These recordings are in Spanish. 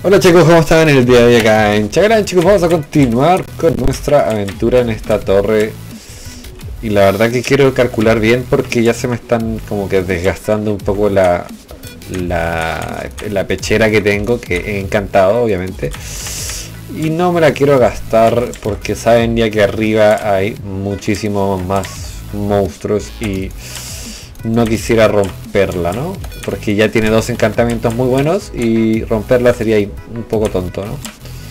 Hola chicos, ¿cómo están el día de hoy acá en Chagrán? Chicos, vamos a continuar con nuestra aventura en esta torre. Y la verdad que quiero calcular bien porque ya se me están como que desgastando un poco la pechera que tengo, que he encantado obviamente. Y no me la quiero gastar porque saben ya que arriba hay muchísimos más monstruos y no quisiera romperla, ¿no? Porque ya tiene dos encantamientos muy buenos y romperla sería un poco tonto, ¿no?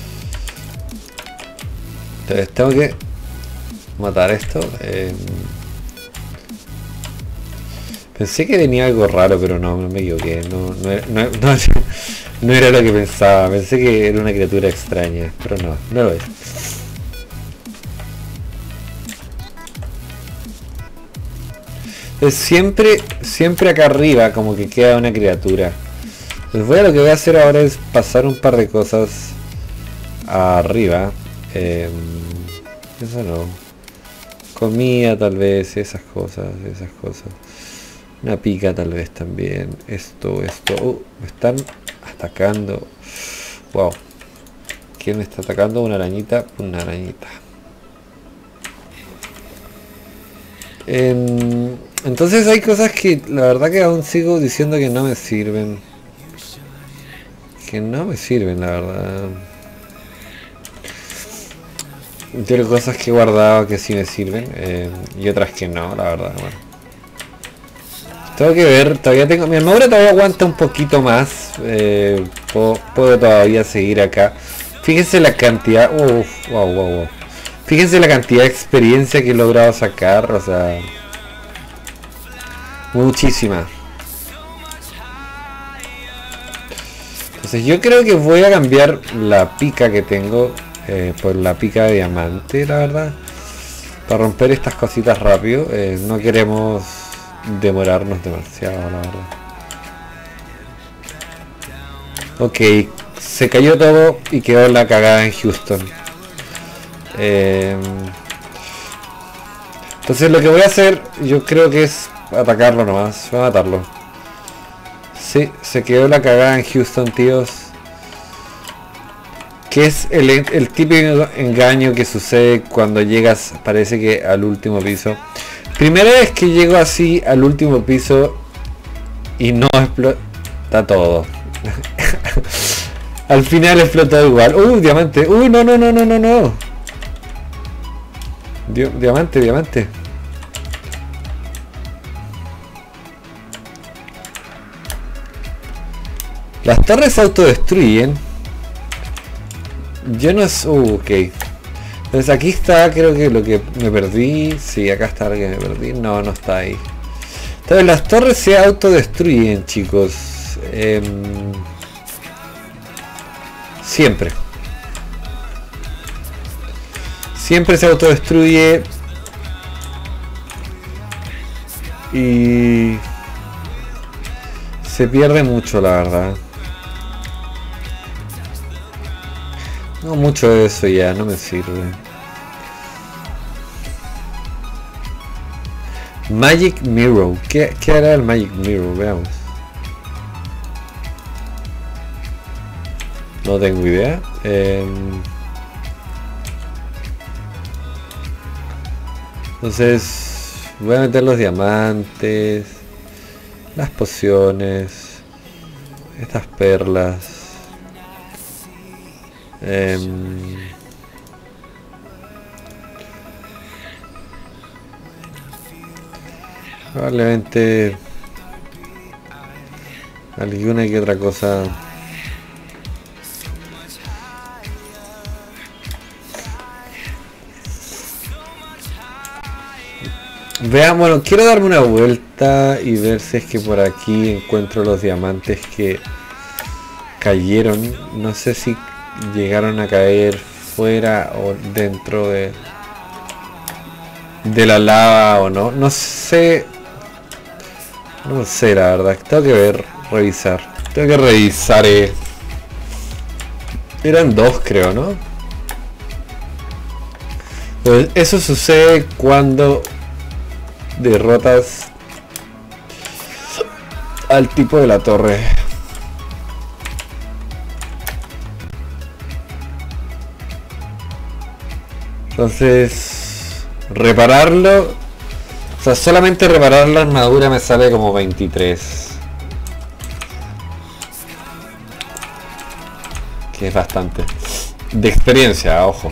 Entonces tengo que matar esto. Pensé que venía algo raro, pero no me equivoqué. No era lo que pensaba. Pensé que era una criatura extraña, pero no lo es. Entonces siempre acá arriba como que queda una criatura. Entonces lo que voy a hacer ahora es pasar un par de cosas arriba. Eso no. Comida tal vez, esas cosas. Una pica tal vez también. Esto. Me están atacando. Wow. ¿Quién me está atacando? Una arañita. Entonces hay cosas que la verdad que aún sigo diciendo que no me sirven. La verdad. Tengo cosas que he guardado que sí me sirven y otras que no, la verdad. Bueno. Tengo que ver, todavía tengo... Mi armadura todavía aguanta un poquito más. Puedo todavía seguir acá. Fíjense la cantidad... Wow. Fíjense la cantidad de experiencia que he logrado sacar, o sea... Muchísima. Entonces yo creo que voy a cambiar la pica que tengo por la pica de diamante, la verdad. Para romper estas cositas rápido. No queremos demorarnos demasiado, la verdad. Ok, se cayó todo y quedó la cagada en Houston. Entonces lo que voy a hacer, yo creo que es atacarlo nomás, voy a matarlo. Sí, se quedó la cagada en Houston, tíos. Que es el típico engaño que sucede cuando llegas, parece que al último piso. Primera vez que llego así al último piso y no explota todo. Al final explotó igual. Diamante. No. Diamante. Las torres se autodestruyen. Yo no es... ok. Entonces aquí está, creo que lo que me perdí. Sí, acá está lo que me perdí. No está ahí. Entonces las torres se autodestruyen, chicos. Siempre se autodestruye. Y se pierde mucho, la verdad. No, mucho de eso ya no me sirve. Magic Mirror. ¿Qué hará el Magic Mirror? Veamos. No tengo idea. Entonces voy a meter los diamantes, las pociones, estas perlas. Probablemente alguna que otra cosa. Veamos, bueno, quiero darme una vuelta y ver si es que por aquí encuentro los diamantes que cayeron. No sé si llegaron a caer fuera o dentro de la lava o no. No sé la verdad. Tengo que revisar. Eran dos, creo, ¿no? Pues eso sucede cuando derrotas al tipo de la torre. Entonces, repararlo, o sea, solamente reparar la armadura me sale como 23. Que es bastante. De experiencia, ojo.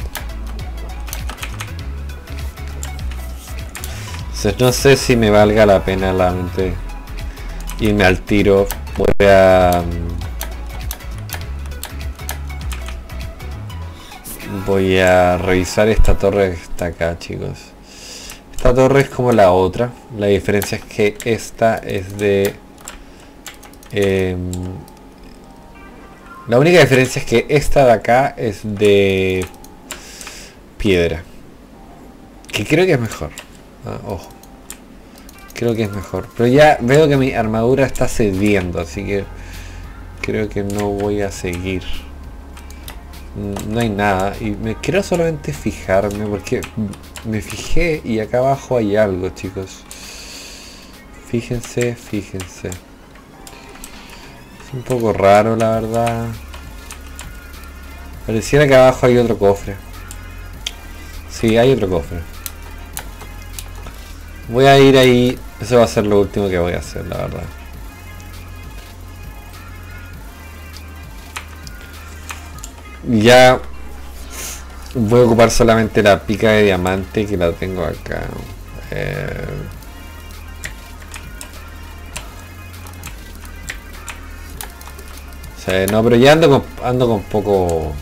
Entonces no sé si me valga la pena realmente irme al tiro. Voy a revisar esta torre que está acá, chicos. Esta torre es como la otra. La diferencia es que esta es de... la única diferencia es que esta de acá es de piedra. Que creo que es mejor. Ojo. Creo que es mejor. Pero ya veo que mi armadura está cediendo. Así que creo que no voy a seguir. No hay nada. Y me quiero solamente fijarme. Porque me fijé y acá abajo hay algo, chicos. Fíjense, fíjense. Un poco raro, la verdad. Pareciera que abajo hay otro cofre. Sí, hay otro cofre. Voy a ir ahí. Eso va a ser lo último que voy a hacer, la verdad. Ya voy a ocupar solamente la pica de diamante, que la tengo acá. No, pero ya ando con poco.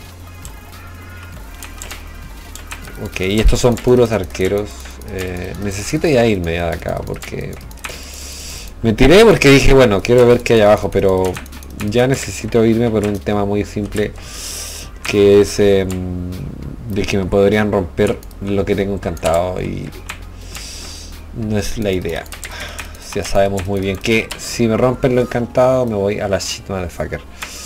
Ok, y estos son puros arqueros. Necesito ya irme de acá porque me tiré porque dije, bueno, quiero ver qué hay abajo, pero ya necesito irme por un tema muy simple, que es de que me podrían romper lo que tengo encantado y no es la idea. Ya sabemos muy bien que si me rompen lo encantado me voy a la shit motherfucker.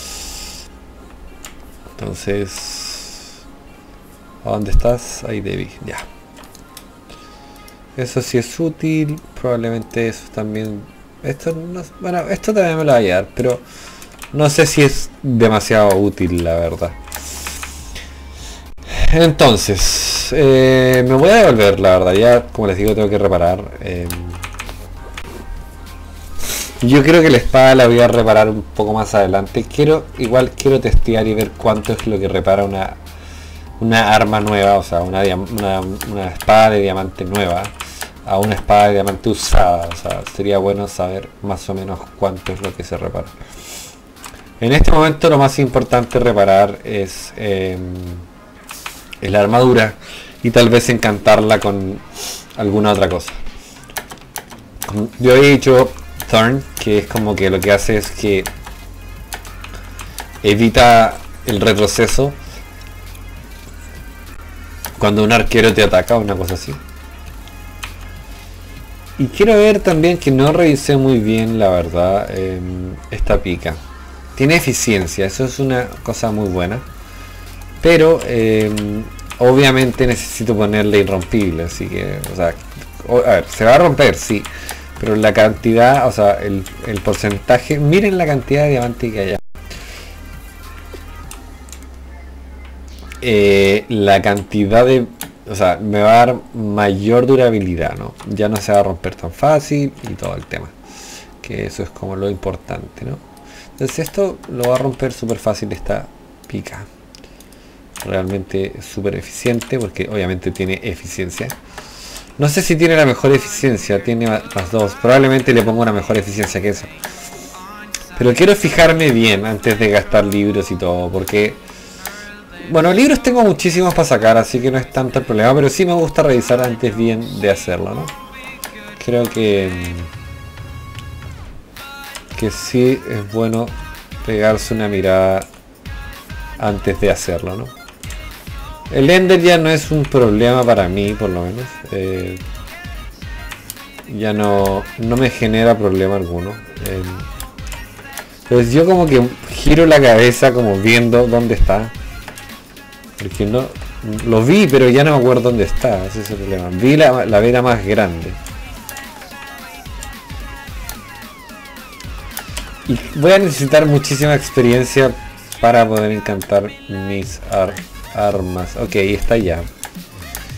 Entonces, ¿a dónde estás? Ahí Debbie, ya. Eso sí es útil, probablemente eso también. Esto no, bueno, esto también me lo va a llevar, pero no sé si es demasiado útil, la verdad. Entonces, me voy a devolver, la verdad. Ya, como les digo, tengo que reparar. Yo creo que la espada la voy a reparar un poco más adelante. Igual quiero testear y ver cuánto es lo que repara una arma nueva, o sea, una espada de diamante nueva a una espada de diamante usada. O sea, sería bueno saber más o menos cuánto es lo que se repara. En este momento lo más importante reparar es la armadura y tal vez encantarla con alguna otra cosa. Yo he dicho Turn, que es como que lo que hace es que evita el retroceso cuando un arquero te ataca o una cosa así. Y quiero ver también, que no revisé muy bien, la verdad, esta pica. Tiene eficiencia, eso es una cosa muy buena, pero obviamente necesito ponerle irrompible, así que, o sea, a ver, se va a romper, sí, pero la cantidad, o sea, el porcentaje, miren la cantidad de diamante que hay. La cantidad de, o sea, me va a dar mayor durabilidad, ¿no? Ya no se va a romper tan fácil y todo el tema, que eso es como lo importante, ¿no? Entonces esto lo va a romper súper fácil esta pica. Realmente es súper eficiente porque obviamente tiene eficiencia. No sé si tiene la mejor eficiencia, tiene más 2. Probablemente le pongo una mejor eficiencia que eso. Pero quiero fijarme bien antes de gastar libros y todo, porque... Bueno, libros tengo muchísimos para sacar, así que no es tanto el problema, pero sí me gusta revisar antes bien de hacerlo, ¿no? Creo que sí es bueno pegarse una mirada antes de hacerlo, ¿no? El Ender ya no es un problema para mí, por lo menos. Ya no me genera problema alguno. Pues yo como que giro la cabeza como viendo dónde está. Porque no lo vi, pero ya no me acuerdo dónde está. Ese es el problema. Vi la vela más grande. Y voy a necesitar muchísima experiencia para poder encantar mis armas. Ok, está ya.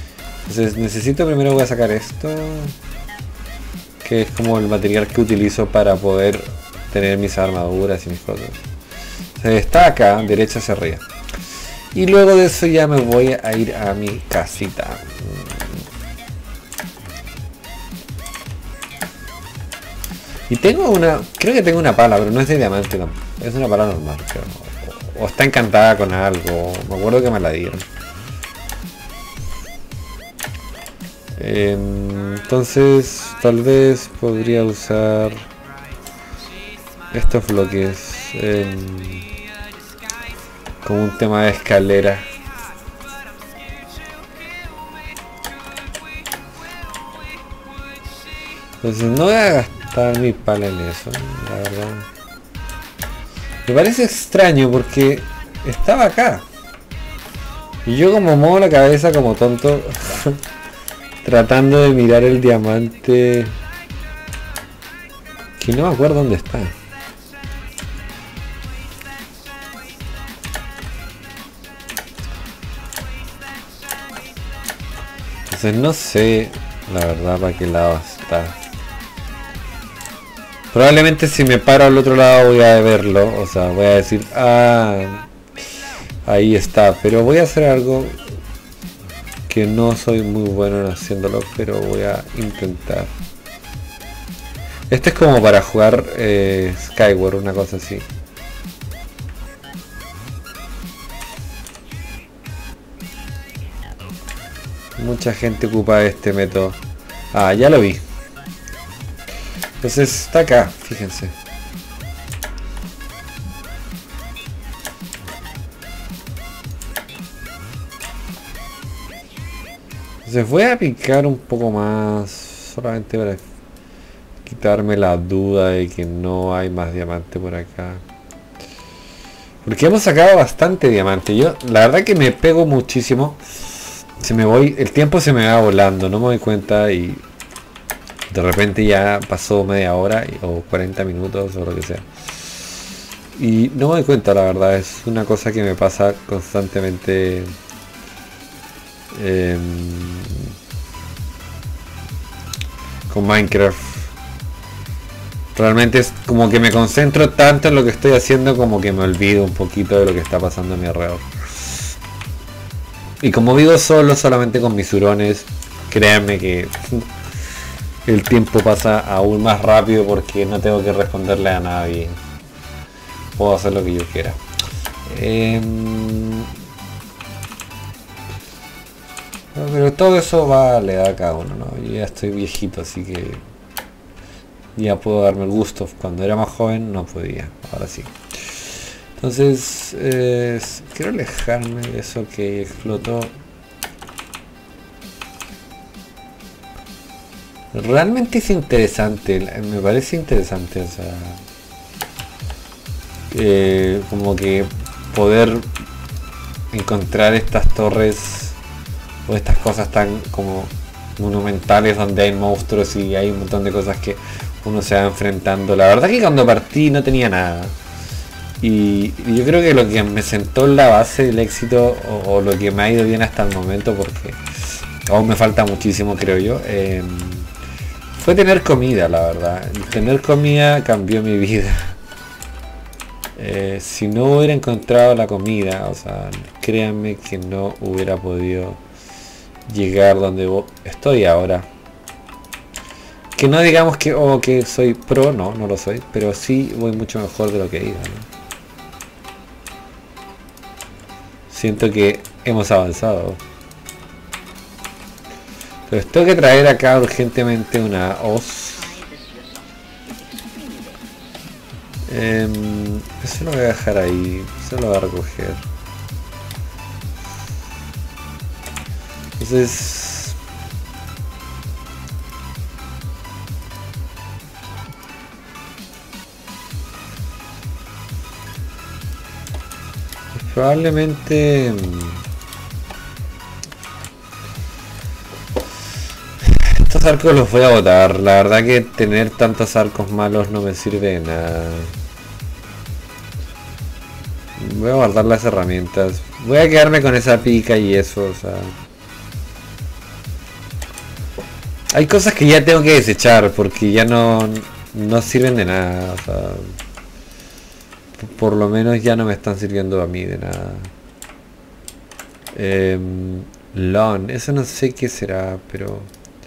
Entonces necesito primero voy a sacar esto, que es como el material que utilizo para poder tener mis armaduras y mis cosas. Entonces, está acá, derecha hacia arriba. Y luego de eso ya me voy a ir a mi casita. Y tengo una, creo que tengo una pala, pero no es de diamante tampoco. Es una pala normal, creo. O está encantada con algo. Me acuerdo que me la dieron. Entonces tal vez podría usar estos bloques como un tema de escalera. Entonces no voy a gastar mi pala en eso, la verdad. Me parece extraño porque estaba acá y yo como muevo la cabeza como tonto tratando de mirar el diamante que no me acuerdo dónde está. Entonces no sé la verdad para qué lado está. Probablemente si me paro al otro lado voy a verlo, o sea voy a decir ah, ahí está, pero voy a hacer algo que no soy muy bueno en haciéndolo, pero voy a intentar. Este es como para jugar Skyward, una cosa así. Mucha gente ocupa este método. Ah, ya lo vi. Entonces está acá, fíjense. Entonces voy a picar un poco más, solamente para quitarme la duda de que no hay más diamante por acá. Porque hemos sacado bastante diamante. Yo la verdad que me pego muchísimo. El tiempo se me va volando, no me doy cuenta y de repente ya pasó media hora o 40 minutos o lo que sea. Y no me doy cuenta, la verdad, es una cosa que me pasa constantemente. Con Minecraft realmente es como que me concentro tanto en lo que estoy haciendo como que me olvido un poquito de lo que está pasando a mi alrededor. Y como vivo solo, solamente con mis hurones, créanme que el tiempo pasa aún más rápido porque no tengo que responderle a nadie. Puedo hacer lo que yo quiera. Pero todo eso le da a cada uno, ¿no? Yo ya estoy viejito, así que ya puedo darme el gusto. Cuando era más joven no podía, ahora sí. Entonces quiero alejarme de eso que explotó. Realmente es interesante, me parece interesante, o sea, como que poder encontrar estas torres o estas cosas tan como monumentales donde hay monstruos y hay un montón de cosas que uno se va enfrentando. La verdad que cuando partí no tenía nada y yo creo que lo que me sentó en la base del éxito o lo que me ha ido bien hasta el momento, porque aún me falta muchísimo creo yo, fue tener comida. La verdad, tener comida cambió mi vida. Si no hubiera encontrado la comida, o sea, créanme que no hubiera podido llegar donde estoy ahora. Que no digamos que soy pro, no lo soy, pero sí voy mucho mejor de lo que iba, ¿no? Siento que hemos avanzado. Pero tengo que traer acá urgentemente una hoz. Eso lo voy a dejar ahí, eso lo voy a recoger. Entonces probablemente estos arcos los voy a botar. La verdad que tener tantos arcos malos no me sirve de nada. Voy a guardar las herramientas. Voy a quedarme con esa pica y eso, o sea. Hay cosas que ya tengo que desechar porque ya no sirven de nada. O sea, por lo menos ya no me están sirviendo a mí de nada. Lawn, eso no sé qué será, pero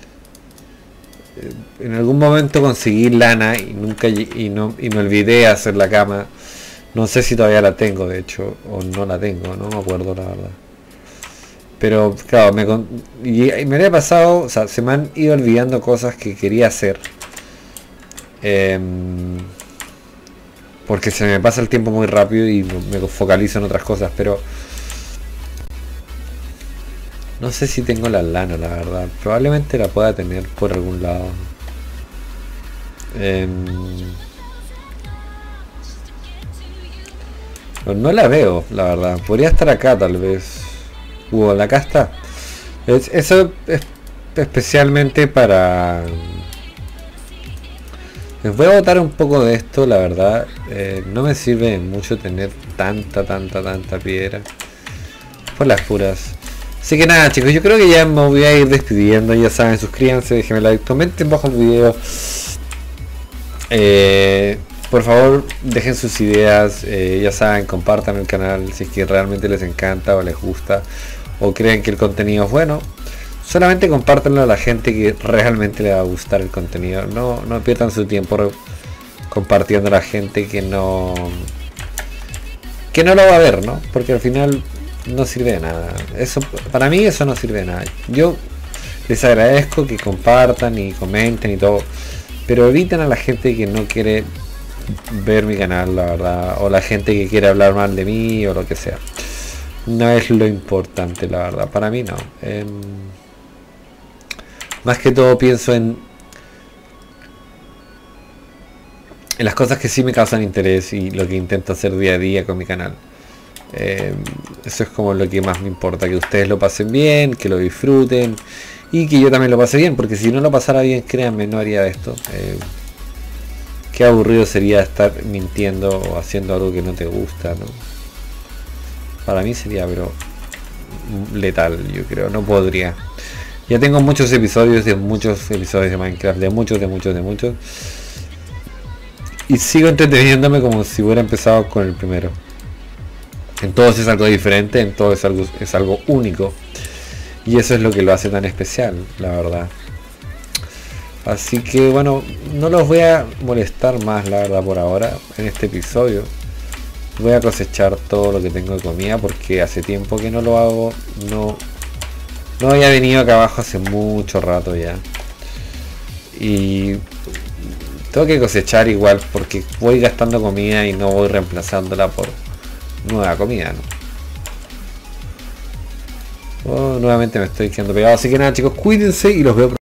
en algún momento conseguí lana y y me olvidé de hacer la cama. No sé si todavía la tengo, de hecho, o no la tengo, no me acuerdo la verdad. Pero claro, y me había pasado, o sea, se me han ido olvidando cosas que quería hacer. Porque se me pasa el tiempo muy rápido y me focalizo en otras cosas, pero no sé si tengo la lana, la verdad. Probablemente la pueda tener por algún lado. No la veo, la verdad. Podría estar acá tal vez. Acá está. Eso es especialmente para... Les voy a botar un poco de esto, la verdad. No me sirve mucho tener tanta piedra. Por las puras. Así que nada, chicos, yo creo que ya me voy a ir despidiendo. Ya saben, suscríbanse, déjenme like, comenten bajo el video. Por favor, dejen sus ideas. Ya saben, compartan el canal si es que realmente les encanta o les gusta, o creen que el contenido es bueno. Solamente compártanlo a la gente que realmente le va a gustar el contenido. No pierdan su tiempo compartiendo a la gente que no lo va a ver, ¿no? Porque al final no sirve de nada. Eso, para mí eso no sirve de nada. Yo les agradezco que compartan y comenten y todo, pero eviten a la gente que no quiere ver mi canal, la verdad, o la gente que quiere hablar mal de mí o lo que sea. No es lo importante, la verdad, para mí no. Más que todo pienso en las cosas que sí me causan interés y lo que intento hacer día a día con mi canal. Eso es como lo que más me importa, que ustedes lo pasen bien, que lo disfruten y que yo también lo pase bien, porque si no lo pasara bien, créanme, no haría esto. Qué aburrido sería estar mintiendo o haciendo algo que no te gusta, ¿no? Para mí sería, pero letal, yo creo, no podría. Ya tengo muchos episodios de Minecraft, de muchos. Y sigo entreteniéndome como si hubiera empezado con el primero. En todos es algo diferente, en todos es algo único. Y eso es lo que lo hace tan especial, la verdad. Así que bueno, no los voy a molestar más, la verdad, por ahora, en este episodio. Voy a cosechar todo lo que tengo de comida porque hace tiempo que no lo hago. No había venido acá abajo hace mucho rato ya. Y tengo que cosechar igual porque voy gastando comida y no voy reemplazándola por nueva comida, ¿no? Nuevamente me estoy quedando pegado. Así que nada, chicos, cuídense y los veo.